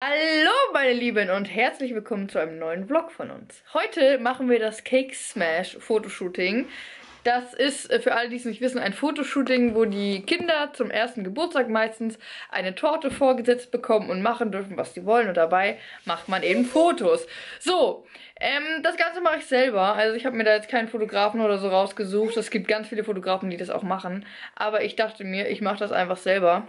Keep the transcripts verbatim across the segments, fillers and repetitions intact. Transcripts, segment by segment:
Hallo meine Lieben und herzlich willkommen zu einem neuen Vlog von uns. Heute machen wir das Cake Smash Fotoshooting. Das ist für alle, die es nicht wissen, ein Fotoshooting, wo die Kinder zum ersten Geburtstag meistens eine Torte vorgesetzt bekommen und machen dürfen, was sie wollen. Und dabei macht man eben Fotos. So, ähm, das Ganze mache ich selber. Also ich habe mir da jetzt keinen Fotografen oder so rausgesucht. Es gibt ganz viele Fotografen, die das auch machen. Aber ich dachte mir, ich mache das einfach selber.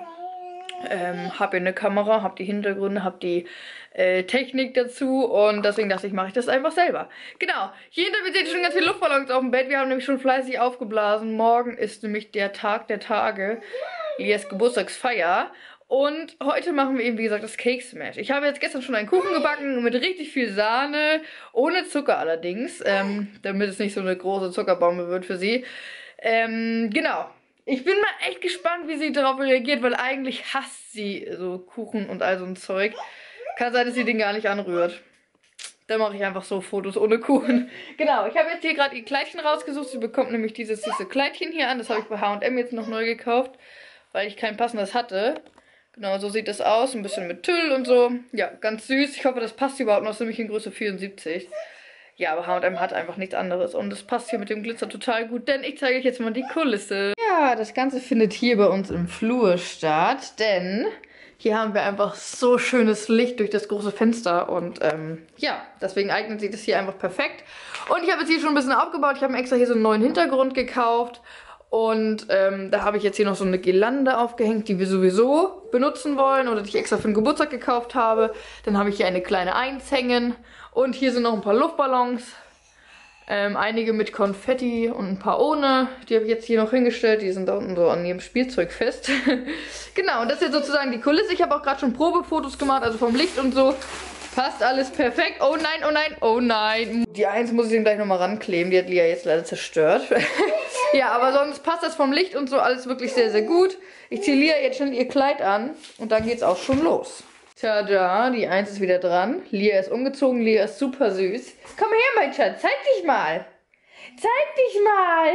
Ähm, habe eine Kamera, habe die Hintergründe, habe die äh, Technik dazu und deswegen dachte ich, mache ich das einfach selber. Genau, hier hinter mir seht ihr schon ganz viele Luftballons auf dem Bett. Wir haben nämlich schon fleißig aufgeblasen. Morgen ist nämlich der Tag der Tage, Lias Geburtstagsfeier. Und heute machen wir eben, wie gesagt, das Cake Smash. Ich habe jetzt gestern schon einen Kuchen gebacken mit richtig viel Sahne, ohne Zucker allerdings, ähm, damit es nicht so eine große Zuckerbombe wird für sie. Ähm, genau. Ich bin mal echt gespannt, wie sie darauf reagiert, weil eigentlich hasst sie so Kuchen und all so ein Zeug. Kann sein, dass sie den gar nicht anrührt. Dann mache ich einfach so Fotos ohne Kuchen. Genau, ich habe jetzt hier gerade ihr Kleidchen rausgesucht. Sie bekommt nämlich dieses süße Kleidchen hier an. Das habe ich bei H und M jetzt noch neu gekauft, weil ich kein passendes hatte. Genau, so sieht das aus. Ein bisschen mit Tüll und so. Ja, ganz süß. Ich hoffe, das passt überhaupt noch. Das ist nämlich in Größe vierundsiebzig. Ja, aber H und M hat einfach nichts anderes. Und das passt hier mit dem Glitzer total gut, denn ich zeige euch jetzt mal die Kulisse. Ja, das Ganze findet hier bei uns im Flur statt, denn hier haben wir einfach so schönes Licht durch das große Fenster. Und ähm, ja, deswegen eignet sich das hier einfach perfekt. Und ich habe jetzt hier schon ein bisschen aufgebaut. Ich habe mir extra hier so einen neuen Hintergrund gekauft. Und ähm, da habe ich jetzt hier noch so eine Girlande aufgehängt, die wir sowieso benutzen wollen oder die ich extra für den Geburtstag gekauft habe. Dann habe ich hier eine kleine Eins hängen. Und hier sind noch ein paar Luftballons. Ähm, einige mit Konfetti und ein paar ohne. Die habe ich jetzt hier noch hingestellt. Die sind da unten so an ihrem Spielzeug fest. Genau, und das ist jetzt sozusagen die Kulisse. Ich habe auch gerade schon Probefotos gemacht, also vom Licht und so. Passt alles perfekt. Oh nein, oh nein, oh nein. Die Eins muss ich den gleich nochmal rankleben. Die hat Lia jetzt leider zerstört. Ja, aber sonst passt das vom Licht und so alles wirklich sehr, sehr gut. Ich ziehe Lia jetzt schnell ihr Kleid an und dann geht's auch schon los. Tada, die Eins ist wieder dran. Lia ist umgezogen, Lia ist super süß. Komm her, mein Schatz, zeig dich mal. Zeig dich mal.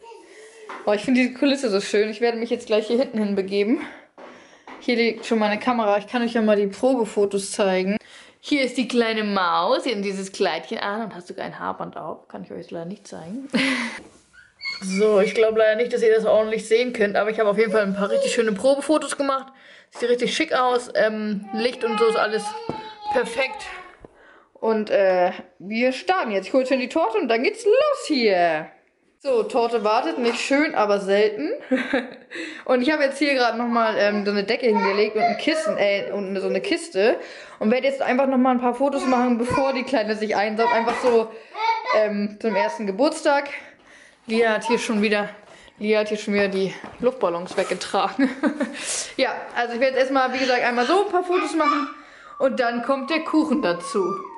Oh, ich finde die Kulisse so schön. Ich werde mich jetzt gleich hier hinten hin begeben. Hier liegt schon meine Kamera. Ich kann euch ja mal die Probefotos zeigen. Hier ist die kleine Maus. Sie hat dieses Kleidchen an und hat sogar ein Haarband auf. Kann ich euch leider nicht zeigen. So, ich glaube leider nicht, dass ihr das ordentlich sehen könnt, aber ich habe auf jeden Fall ein paar richtig schöne Probefotos gemacht. Sieht richtig schick aus. Ähm, Licht und so ist alles perfekt. Und äh, wir starten jetzt. Ich hole schon die Torte und dann geht's los hier. So, Torte wartet. Nicht schön, aber selten. Und ich habe jetzt hier gerade nochmal ähm, so eine Decke hingelegt und ein Kissen, äh, und so eine Kiste. Und werde jetzt einfach nochmal ein paar Fotos machen, bevor die Kleine sich einsaugt. Einfach so ähm, zum ersten Geburtstag. Lia hat hier schon wieder, Lia hat hier schon wieder die Luftballons weggetragen. Ja, also ich werde jetzt erstmal, wie gesagt, einmal so ein paar Fotos machen und dann kommt der Kuchen dazu.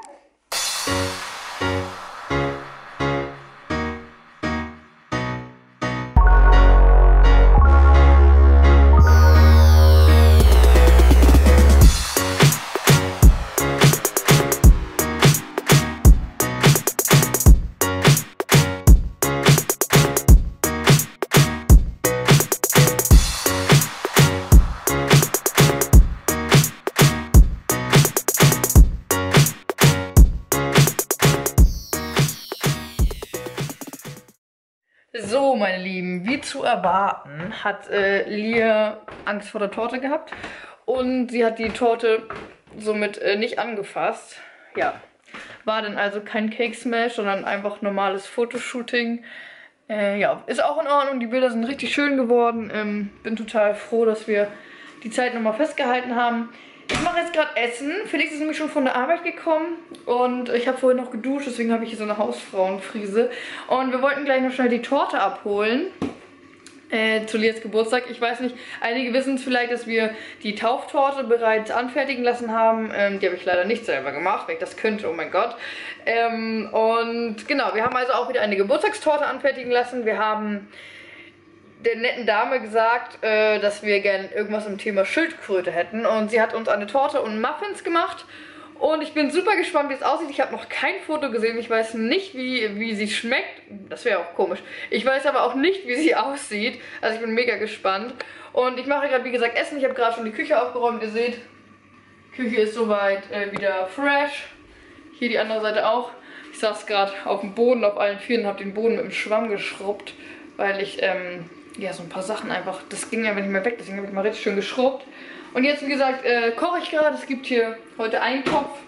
So, meine Lieben, wie zu erwarten, hat äh, Lia Angst vor der Torte gehabt und sie hat die Torte somit äh, nicht angefasst. Ja, war dann also kein Cake Smash, sondern einfach normales Fotoshooting. Äh, ja, ist auch in Ordnung, die Bilder sind richtig schön geworden. Ähm, bin total froh, dass wir die Zeit nochmal festgehalten haben. Ich mache jetzt gerade Essen. Felix ist nämlich schon von der Arbeit gekommen und ich habe vorhin noch geduscht, deswegen habe ich hier so eine Hausfrauenfrise. Und wir wollten gleich noch schnell die Torte abholen äh, zu Lias Geburtstag. Ich weiß nicht, einige wissen es vielleicht, dass wir die Tauftorte bereits anfertigen lassen haben. Ähm, die habe ich leider nicht selber gemacht, weil ich das könnte, oh mein Gott. Ähm, und genau, wir haben also auch wieder eine Geburtstagstorte anfertigen lassen. Wir haben der netten Dame gesagt, äh, dass wir gerne irgendwas im Thema Schildkröte hätten. Und sie hat uns eine Torte und Muffins gemacht. Und ich bin super gespannt, wie es aussieht. Ich habe noch kein Foto gesehen. Ich weiß nicht, wie, wie sie schmeckt. Das wäre auch komisch. Ich weiß aber auch nicht, wie sie aussieht. Also ich bin mega gespannt. Und ich mache gerade, wie gesagt, Essen. Ich habe gerade schon die Küche aufgeräumt. Ihr seht, Küche ist soweit äh, wieder fresh. Hier die andere Seite auch. Ich saß gerade auf dem Boden auf allen Vieren und habe den Boden mit dem Schwamm geschrubbt, weil ich ähm, ja so ein paar Sachen einfach, das ging einfach nicht mehr weg, deswegen habe ich mal richtig schön geschrubbt. Und jetzt, wie gesagt, äh, koche ich gerade. Es gibt hier heute Eintopf.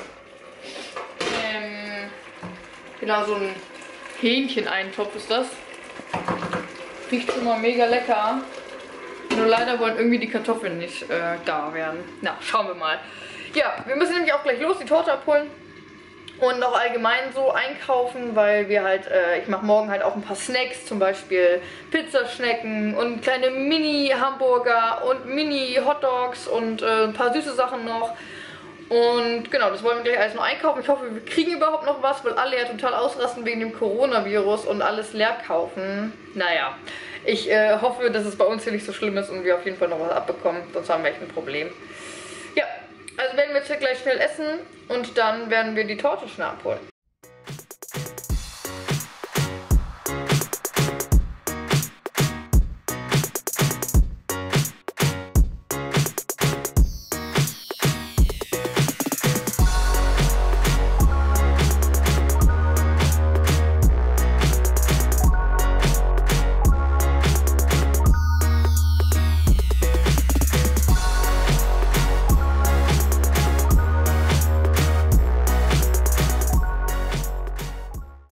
Ähm, genau, so ein Hähnchen-Eintopf ist das. Riecht schon mal mega lecker. Nur leider wollen irgendwie die Kartoffeln nicht äh, da werden. Na, schauen wir mal. Ja, wir müssen nämlich auch gleich los, die Torte abholen. Und noch allgemein so einkaufen, weil wir halt, äh, ich mache morgen halt auch ein paar Snacks, zum Beispiel Pizzaschnecken und kleine Mini-Hamburger und Mini-Hotdogs und äh, ein paar süße Sachen noch. Und genau, das wollen wir gleich alles noch einkaufen. Ich hoffe, wir kriegen überhaupt noch was, weil alle ja total ausrasten wegen dem Coronavirus und alles leer kaufen. Naja, ich äh, hoffe, dass es bei uns hier nicht so schlimm ist und wir auf jeden Fall noch was abbekommen, sonst haben wir echt ein Problem. Ja, also werden wir jetzt hier gleich schnell essen und dann werden wir die Torte schnell abholen.